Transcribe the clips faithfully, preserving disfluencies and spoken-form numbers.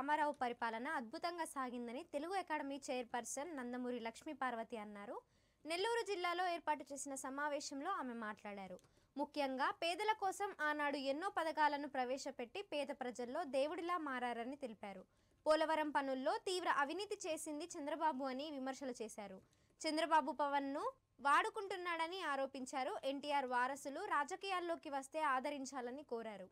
రామారావు పరిపాలన అద్భుతంగా సాగిందని తెలుగు అకాడమీ చైర్పర్సన్ నందమూరి లక్ష్మి పార్వతి అన్నారు. నెల్లూరు జిల్లాలో ఏర్పాటు చేసిన సమావేశంలో ఆమె మాట్లాడారు. ముఖ్యంగా పేదల కోసం ఆనాడు ఎన్నో పథకాలను ప్రవేశపెట్టి పేద ప్రజల్లో దేవుడిలా మారారని తెలిపారు. పోలవరం పనుల్లో తీవ్ర అవినీతి చేసింది చంద్రబాబు అని విమర్శలు చేశారు. చంద్రబాబు పవన్ను వాడుకుంటున్నాడని ఆరోపించారు. ఎన్టీఆర్ వారసులు రాజకీయాల్లోకి వస్తే ఆదరించాలని కోరారు.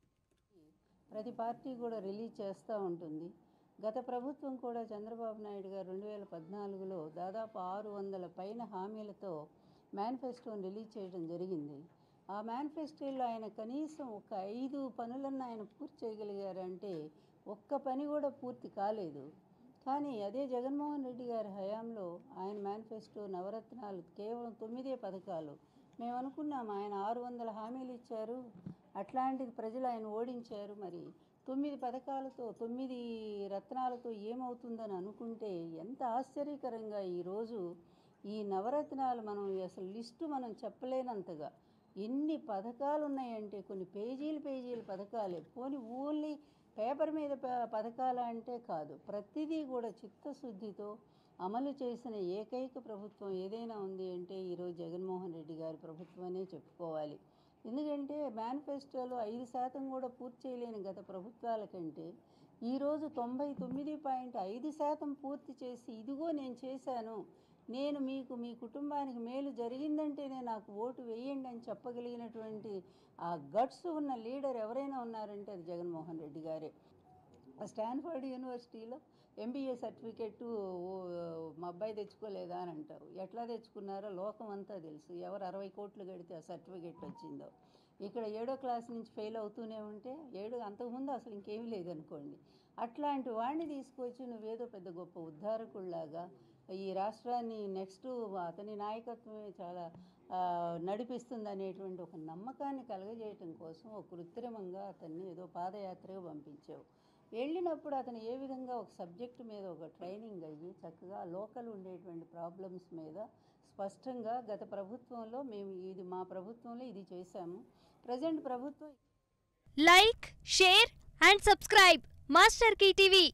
ప్రతి పార్టీ కూడా రిలీజ్ చేస్తూ ఉంటుంది. గత ప్రభుత్వం కూడా చంద్రబాబు నాయుడు గారు రెండు వేల పద్నాలుగులో దాదాపు ఆరు వందల పైన హామీలతో మేనిఫెస్టోని రిలీజ్ చేయడం జరిగింది. ఆ మేనిఫెస్టోలో ఆయన కనీసం ఒక ఐదు పనులను ఆయన పూర్తి చేయగలిగారంటే ఒక్క పని కూడా పూర్తి కాలేదు. కానీ అదే జగన్మోహన్ రెడ్డి గారి హయాంలో ఆయన మేనిఫెస్టో నవరత్నాలు కేవలం తొమ్మిదే పథకాలు. మేము అనుకున్నాం ఆయన ఆరు వందల హామీలు ఇచ్చారు, అట్లాంటిది ప్రజలు ఆయన ఓడించారు. మరి తొమ్మిది పథకాలతో తొమ్మిది రత్నాలతో ఏమవుతుందని అనుకుంటే ఎంత ఆశ్చర్యకరంగా ఈరోజు ఈ నవరత్నాలు మనం అసలు లిస్టు మనం చెప్పలేనంతగా ఎన్ని పథకాలు ఉన్నాయంటే కొన్ని పేజీలు పేజీలు పథకాలే. పోనీ ఓన్లీ పేపర్ మీద పథకాలు అంటే కాదు, ప్రతిదీ కూడా చిత్తశుద్ధితో అమలు చేసిన ఏకైక ప్రభుత్వం ఏదైనా ఉంది అంటే ఈరోజు జగన్మోహన్ రెడ్డి గారి ప్రభుత్వమే చెప్పుకోవాలి. ఎందుకంటే మేనిఫెస్టోలో ఐదు శాతం కూడా పూర్తి చేయలేని గత ప్రభుత్వాల కంటే ఈరోజు తొంభై తొమ్మిది పాయింట్ ఐదు శాతం పూర్తి చేసి ఇదిగో నేను చేశాను, నేను మీకు మీ కుటుంబానికి మేలు జరిగిందంటేనే నాకు ఓటు వేయండి అని చెప్పగలిగినటువంటి ఆ గట్స్ ఉన్న లీడర్ ఎవరైనా ఉన్నారంటే అది జగన్మోహన్ రెడ్డి గారే. స్టాన్ఫర్డ్ యూనివర్సిటీలో ఎంబీఏ సర్టిఫికెట్టు మా అబ్బాయి తెచ్చుకోలేదా అని అంటారు. ఎట్లా తెచ్చుకున్నారో లోకం అంతా తెలుసు. ఎవరు అరవై కోట్లు కడితే ఆ సర్టిఫికెట్ వచ్చిందో. ఇక్కడ ఏడో క్లాస్ నుంచి ఫెయిల్ అవుతూనే ఉంటే ఏడు అంతకుముందు అసలు ఇంకేమీ లేదనుకోండి. అట్లాంటి వాడిని తీసుకొచ్చి నువ్వేదో పెద్ద గొప్ప ఉద్ధారకుల్లాగా ఈ రాష్ట్రాన్ని నెక్స్ట్ అతని నాయకత్వమే చాలా నడిపిస్తుంది అనేటువంటి ఒక నమ్మకాన్ని కలగజేయటం కోసం ఒక కృత్రిమంగా అతన్ని ఏదో పాదయాత్రగా పంపించావు. వెళ్ళినప్పుడు అతను ఏ విధంగా ఒక సబ్జెక్టు మీద ఒక ట్రైనింగ్ అయ్యి చక్కగా లోకల్ ఉండేటువంటి ప్రాబ్లమ్స్ మీద స్పష్టంగా గత ప్రభుత్వంలో మేము ఇది మా ప్రభుత్వంలో ఇది చేశాము, ప్రజెంట్ ప్రభుత్వం. Like, share and subscribe master key TV.